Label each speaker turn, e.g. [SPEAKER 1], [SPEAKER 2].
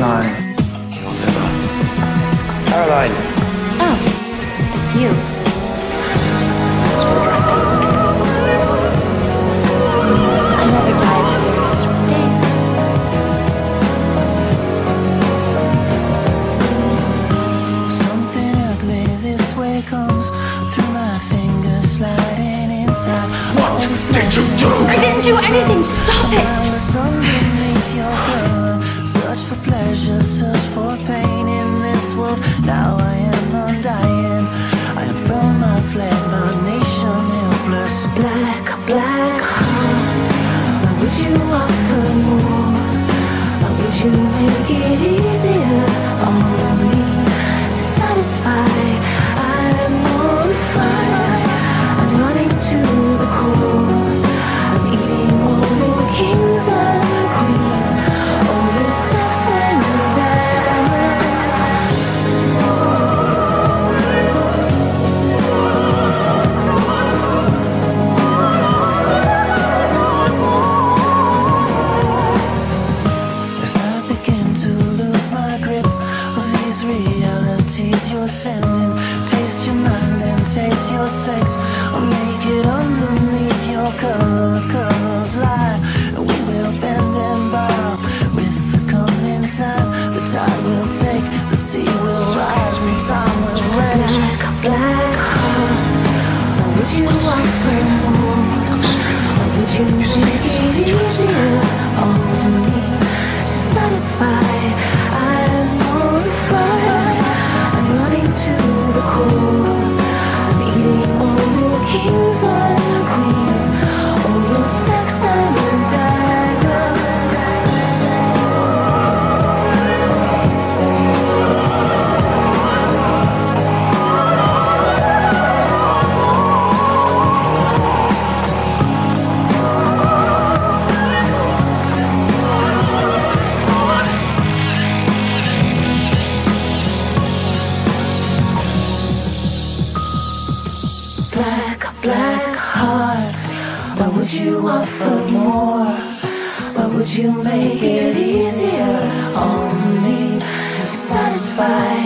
[SPEAKER 1] Caroline. Caroline.
[SPEAKER 2] Oh, it's you.
[SPEAKER 1] Let's go drink.
[SPEAKER 2] I never die of thirst. Thanks.
[SPEAKER 3] Something ugly this way comes through my fingers, sliding inside.
[SPEAKER 4] What did you do?
[SPEAKER 2] I didn't do anything. Stop it.
[SPEAKER 3] Underneath your gun, search for pleasure, search for pain in this world. Now I am undying. I am from my flag, my nation helpless.
[SPEAKER 5] Black heart, why would you offer more? Why would you make it easier on me? Satisfy, I'm on fire. I'm running to the core. I'm eating all your kings and queens, all your sex and diamonds.
[SPEAKER 3] As I begin to lose my grip of these realities you're sending, taste your mind and taste your sex, or make it underneath your covers lie. We will bend and bow with the coming sun. The tide will take, the sea will rise, and time will rage.
[SPEAKER 5] Black heart, why would you offer more? Why would you make it easier on me? Satisfy, I'm on fire. I'm running to the core. I'm eating all your kings and queens, all your sex and diamonds. Black heart, why would you offer more? Why would you make it easier on me to satisfy?